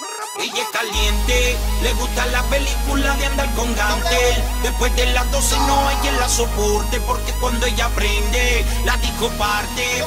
Ella es caliente, le gusta la película de andar con gantel. Después de las 12 no hay quien la soporte, porque cuando ella prende, la disco parte.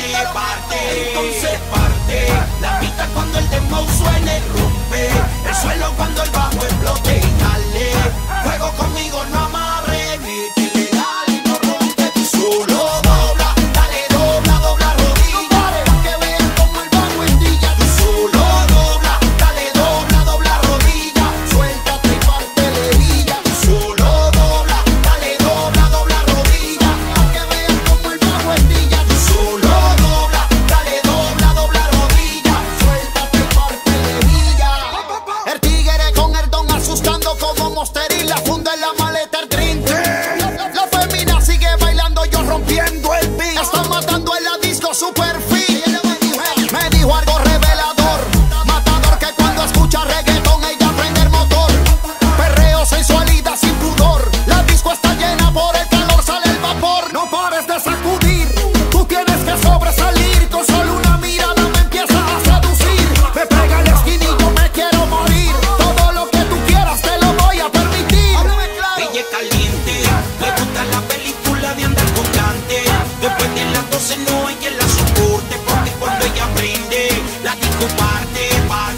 Entonces parte, la pista cuando el dembow suene rompe, el suelo cuando el bajo explote y dale, juego conmigo no amarre, métele, dale y no rompe, tú solo dobla, dale dobla rodilla, pa' que vean como el bajo estilla, tú solo dobla, dale dobla rodilla, suéltate y parte lejilla, tú solo dobla, dale dobla rodilla, pa' que vean como el bajo estilla, tú solo dobla, dale dobla rodilla, suéltate y parte lejilla. El tigre con el don asustando como Monster y la funda en la maleta el drink. La femina sigue bailando, yo rompiendo el beat. Está matando en la disco super fit. Me dijo algo revelador, matador, que cuando escucha reggaeton ella prende el motor. Perreo, sensualidad sin pudor. La disco está llena, por el calor sale el vapor. No pares de sacudir, tú tienes que sobresalir. Con solo una mirada me empiezas a seducir. Me pega el esquinillo, me quiero morir. Todo lo que tú quieras te lo voy a permitir. Ella es caliente, le gusta la película de andar con cante. Después de las 12 no hay quien la soporte, porque cuando ella prende, la disco parte.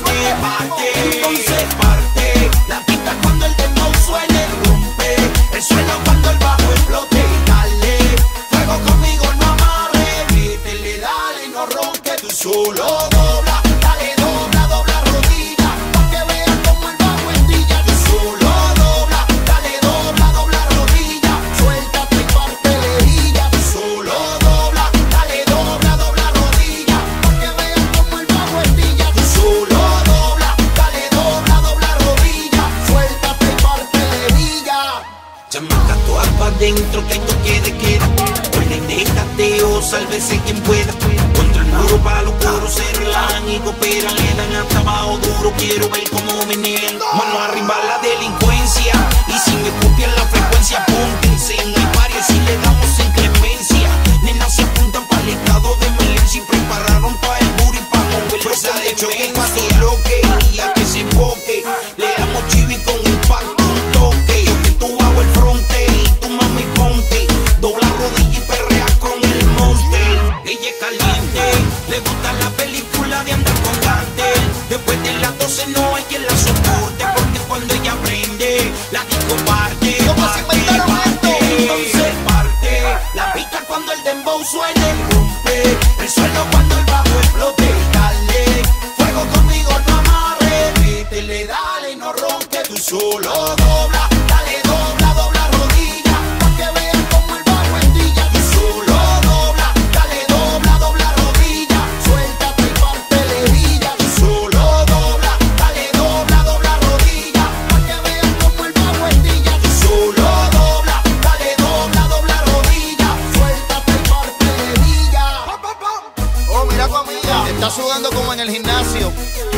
Entonces parte, la pista cuando el dembow suene rompe, el suelo cuando el bajo explote y dale, juego conmigo no amarre, métele, dale y no rompe, tú solo dobla, dale dobla rodilla, pa' que vean como el bajo estilla, tú solo dobla, dale dobla rodilla, suéltate y parte lejilla, tú solo dobla, dale dobla rodilla, pa' que vean como el bajo estilla, tú solo dobla, dale dobla rodilla, suéltate y parte lejilla. Chamaca, todas pa' dentro que esto queda. Orden de cateo, sálvese quien pueda. Contra el muro pa' los coros se relajan y cooperan. Le dan hasta abajo duro, quiero ver cómo venean. Mano arriba la delincuencia, y si me copian la frecuencia, póntense en el barrio si le damos inclemencia. Nenas se apuntan para el estado de emergencia y prepararon pa' el booty pa' mover. Fuerza de choque pa' su bloque y a que se enfoque. Le damos chivi con impacto, un toque. Yo que tú hago el fronte y tu mami ponte. Dobla rodilla y perrea con el monster. Ella es caliente, le gusta la película de andar con gantel. Después de las 12 no hay quien la soporte, porque cuando ella prende, la disco parte. Entonces parte, la pista cuando el dembow suene rompe, el suelo cuando el bajo explote y dale, juego conmigo no amarre, métele, dale y no rompe, tú solo dobla, dale dobla rodilla, pa' que vean como el bajo estilla, tú solo dobla, dale dobla rodilla, suéltate y parte lejilla, tú solo dobla, dale dobla rodilla, pa' que vean como el bajo estilla, tú solo dobla, dale dobla rodilla, suéltate y parte lejilla. Oh, mira conmigo, está sudando como en el gimnasio.